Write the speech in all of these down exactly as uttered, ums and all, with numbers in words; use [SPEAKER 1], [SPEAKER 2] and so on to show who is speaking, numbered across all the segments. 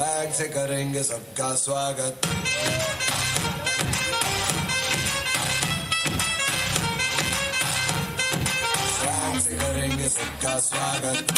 [SPEAKER 1] Swag से करेंगे सबका स्वागत। स्वैग से करेंगे सबका स्वागत।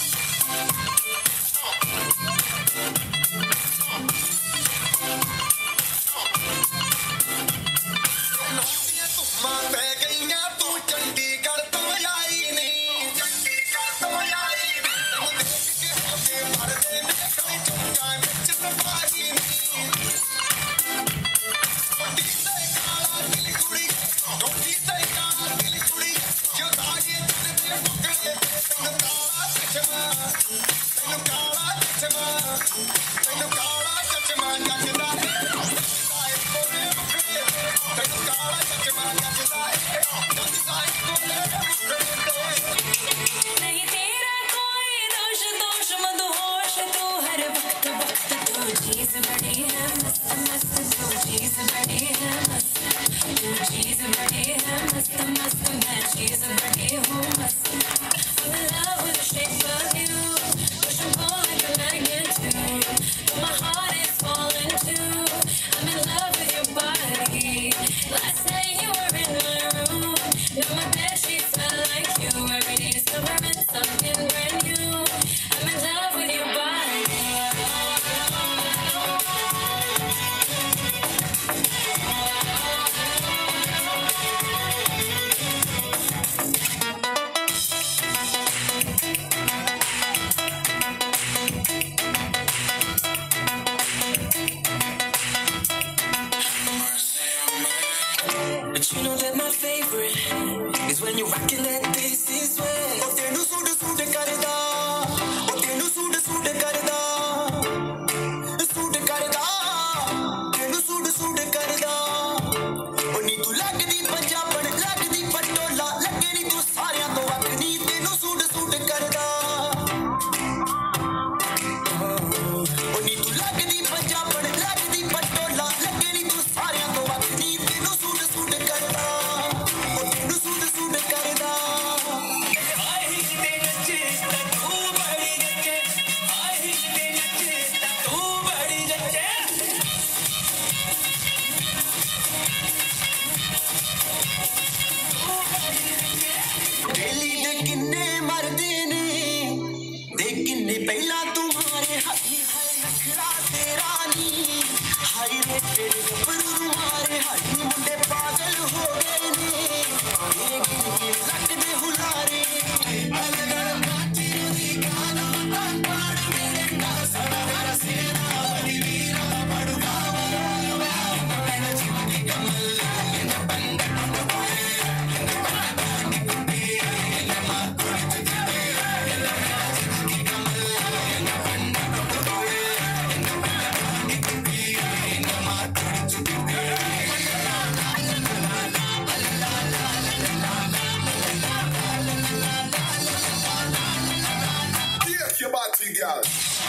[SPEAKER 2] But you know that my favorite is when you're rocking that this is way. Oh, tenu suit suit karda, oh tenu suit suit karda, suit karda, tenu suit suit karda. Oh ni tu lagdi Punjab lagdi patola, lagni tu saaryan to apni tenu suit suit karda. Oh ni tu lagdi Punjab lagdi patola, lagni tu saaryan to apni tenu suit suit karda. Oh tenu suit suit karda. I hit me nache ta tu badi nache, I hit me nache ta tu badi nache. Delhi दे किन्ने मरदे ने दे किन्ने पहला तुम्हारे हाथी है नखरा तेरा नी हाय रे तेरे गबरू तुम्हारे हाथी मुंडे पागल हो गए ने ये गिन के लगदे हुलारे अलगड़ नाची दी गाना तन पाड़ मेरे ना सड़ा मेरा सेना बड़ी वीरा बड़ुगा मैंने जीवन कमल मैंने बंद
[SPEAKER 3] your body, girl.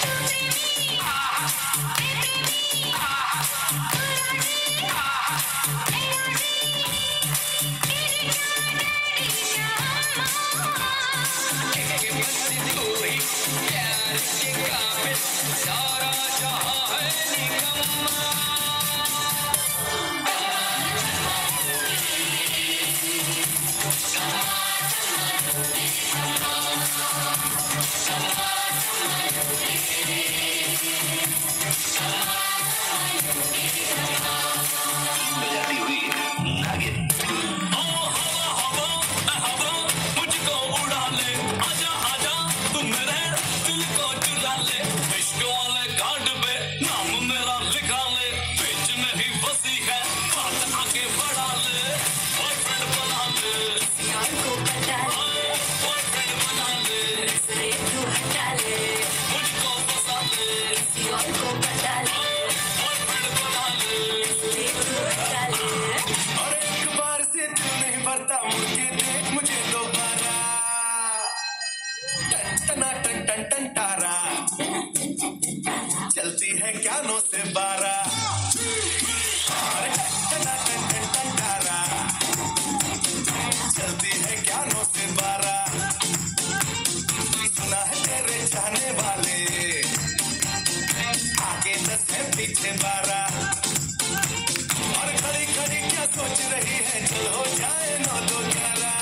[SPEAKER 4] बजाती हुई नागिन। ओ हवा हवा ए हवा मुझको उड़ा ले, आजा आजा तू मेरे दिल को चुरा ले, इश्क वाले कार्ड पे नाम मेरा लिखा ले, बीच में ही बसी है बात आगे बढ़ा ले, बॉयफ्रेंड बना ले, बॉयफ्रेंड बना ले, मुझको फंसा ले, बॉयफ्रेंड बना ले।
[SPEAKER 2] और एक बार से दिल नहीं भरता मुझे देख मुझे दोबारा टन टना टन टन टन तारा।
[SPEAKER 4] पीछे बारह और खड़ी खड़ी क्या सोच रही है, चल हो जाए नौ दो ग्यारह।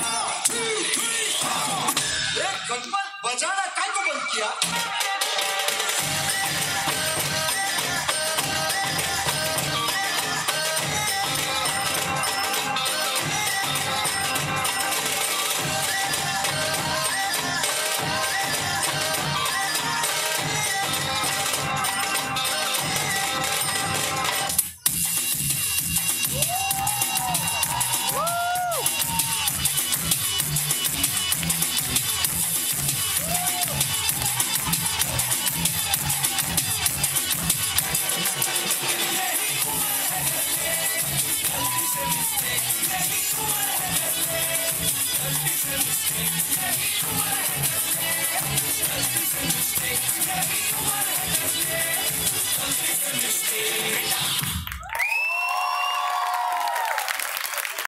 [SPEAKER 2] गजमल बजाना काय को बंद किया?
[SPEAKER 4] Mistake.